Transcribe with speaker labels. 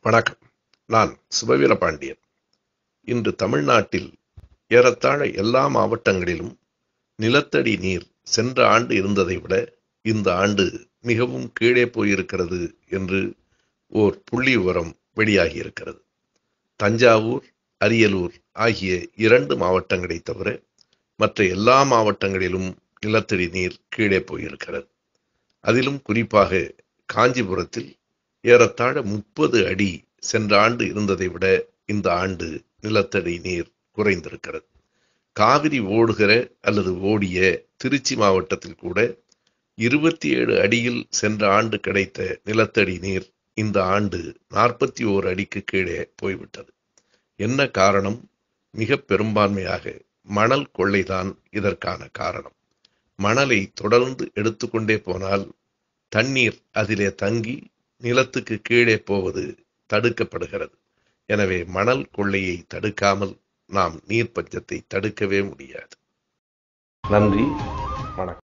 Speaker 1: வணக்கம். நான் சுபவீரபாண்டியன். இன்று தமிழ்நாட்டில் ஏறத்தாழ எல்லா மாவட்டங்களிலும் நிலத்தடி நீர் சென்ற ஆண்டு இருந்ததை விட இந்த ஆண்டு மிகவும் கீழே போயிருக்கிறது என்று ஓர் புள்ளி விவரம் வெளியாகியிருக்கிறது. தஞ்சாவூர், அரியலூர் ஆகிய 2 மாவட்டங்களை தவிர மற்ற எல்லா மாவட்டங்களிலும் நிலத்தடி நீர் கீழே போயிருக்கிறது. அதிலும் குறிப்பாக காஞ்சிபுரத்தில் ஏறத்தாழ 30 அடி சென்ற ஆண்டு இருந்ததை விட இந்த ஆண்டு நிலத்தடி நீர் குறைந்திருக்கிறது. காவிரி ஓடுகிற அல்லது ஓடிய திருச்சி மாவட்டத்தில் கூட 27 அடியில் சென்ற ஆண்டு கிடைத்த நிலத்தடி நீர் இந்த ஆண்டு 41 அடிக்கு கீழே போய்விட்டது. என்ன காரணம்? மிக பெரும்பான்மையாக மணல் கொள்ளைதான் இதற்கான காரணம். மணலை தொடர்ந்து எடுத்துக்கொண்டே போனால் தண்ணீர் அதிலே தங்கி நிலத்துக்கு கீழே போவது தடுக்கப்படுகிறது. எனவே மணல் கொள்ளையை தடுக்காமல் நாம் நீர் பஞ்சத்தை தடுக்கவே முடியாது. நன்றி, வணக்கம்.